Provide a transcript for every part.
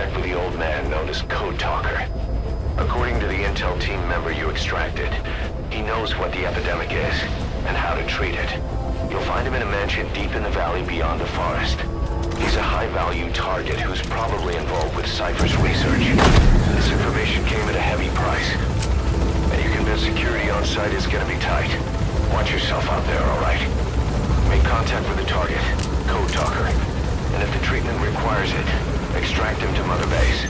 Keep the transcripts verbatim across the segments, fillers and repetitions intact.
check with the old man known as Code Talker. According to the intel team member you extracted, he knows what the epidemic is and how to treat it. You'll find him in a mansion deep in the valley beyond the forest. He's a high-value target who's probably involved with Cypher's research. This information came at a heavy price. And you convince security on site is gonna be tight. Watch yourself out there, alright? Make contact with the target, Code Talker. And if the treatment requires it, extract him to Mother Base.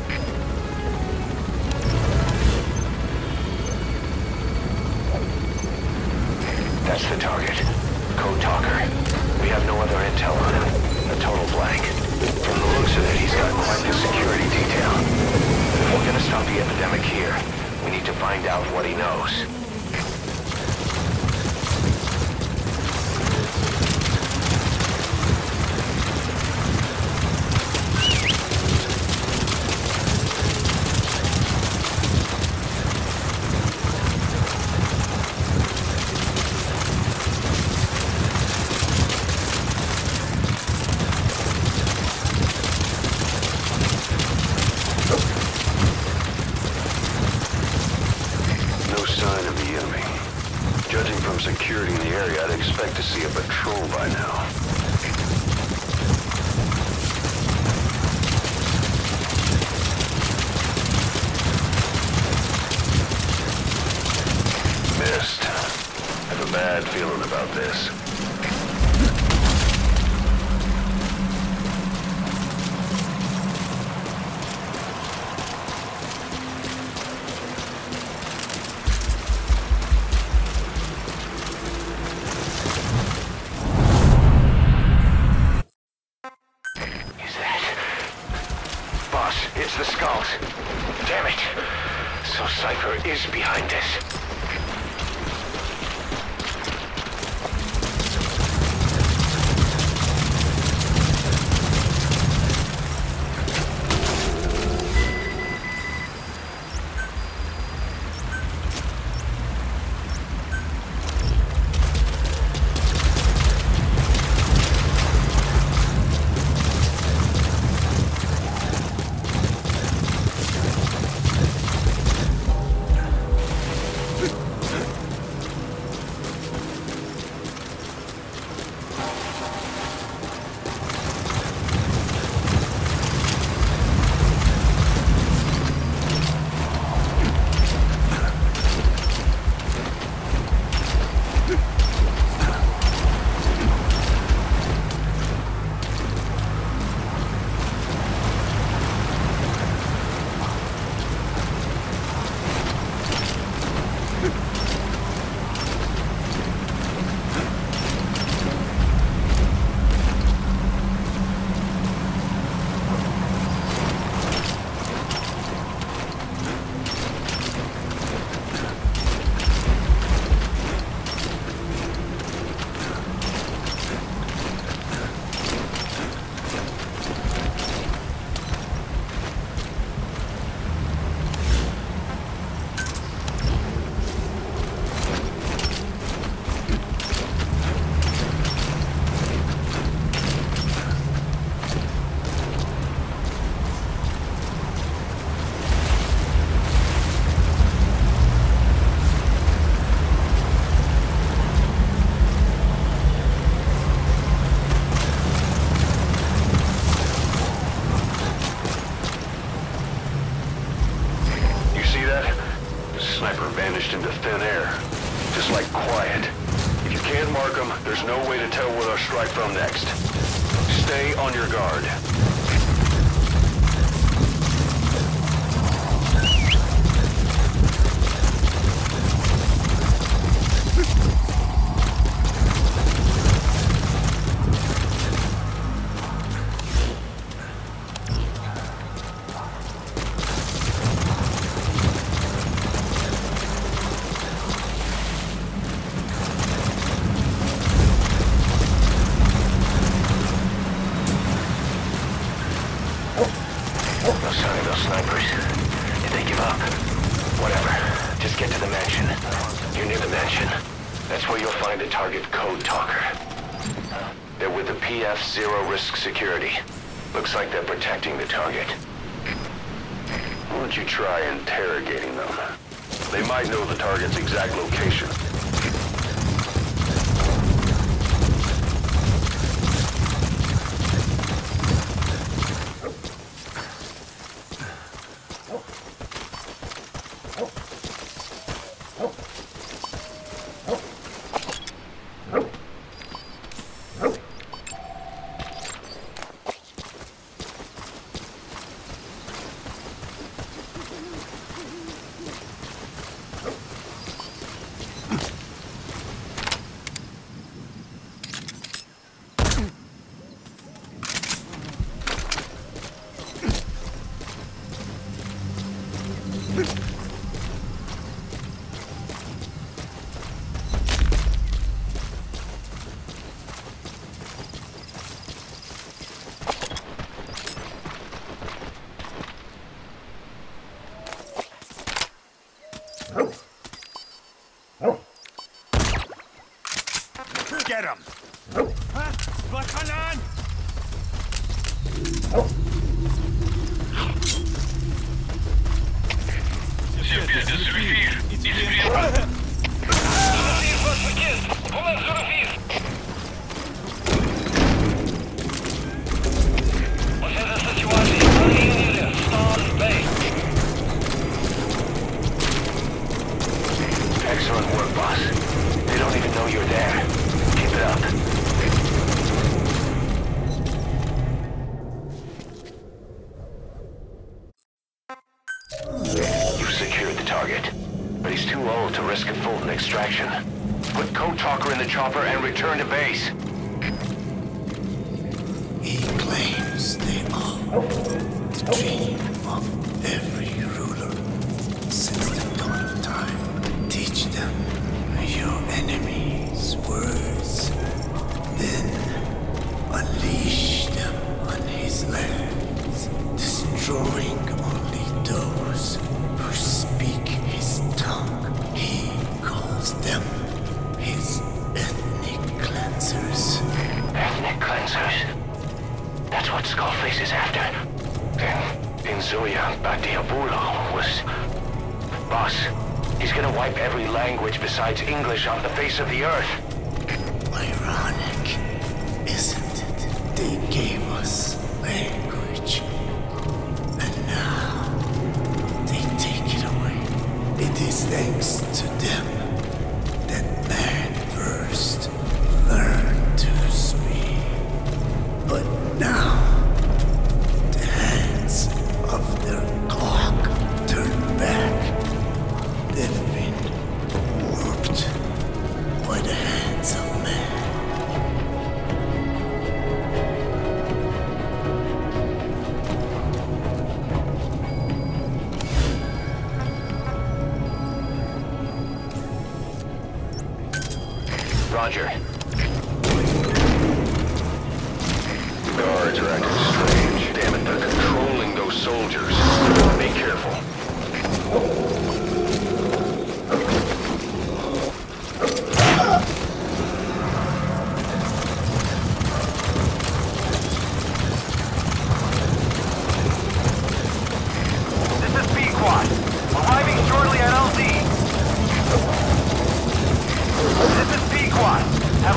That's the target. Code Talker. We have no other intel on him. A total blank. From the looks of it, he's got quite the security detail. If we're gonna stop the epidemic here, we need to find out what he knows. Security in the area, I'd expect to see a patrol by now. Missed. I have a bad feeling about this. It's the Skulls. Damn it. So Cypher is behind this. Sniper vanished into thin air. Just like quiet. If you can't mark them, there's no way to tell where they'll strike from next. Stay on your guard. No sign of those snipers. Did they give up? Whatever. Just get to the mansion. You're near the mansion. That's where you'll find a target Code Talker. They're with the P F Zero Risk Security. Looks like they're protecting the target. Why don't you try interrogating them? They might know the target's exact location. Get him! Huh? Bakanan! Excellent work, boss. They don't even know you're there. Keep it up. You've secured the target, but he's too old to risk a Fulton extraction. Put Code Talker in the chopper and return to base. He claims they are the dream of every ruler since the dawn of time. Teach them your enemy's words, then unleash them on his lands, destroying only those who speak his tongue. He calls them his ethnic cleansers. Ethnic cleansers? That's what Skullface is after. In, in Zoya, Badiabulo was... Boss, he's gonna wipe every language besides English off the face of the earth. Ironic, isn't it? They gave us language, and now they take it away. It is thanks to them that man first learned to speak. But now, the hands of their clock turn back. They've been warped by the hands of man. Roger. Guards are acting strange. Damn it, they're controlling those soldiers. Be careful. This is B-Quad. Arriving shortly at L Z. This is B-Quad.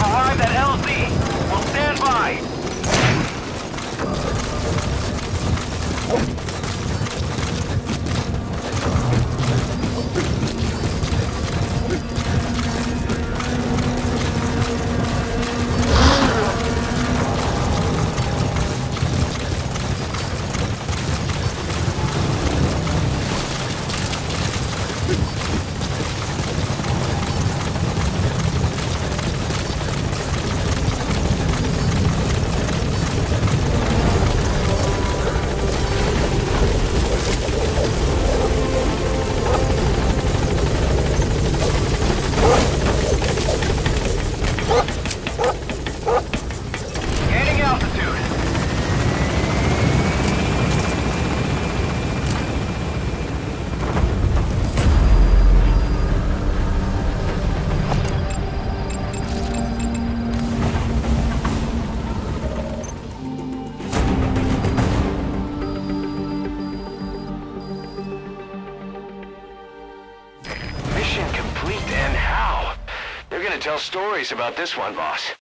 trying to tell stories about this one, boss.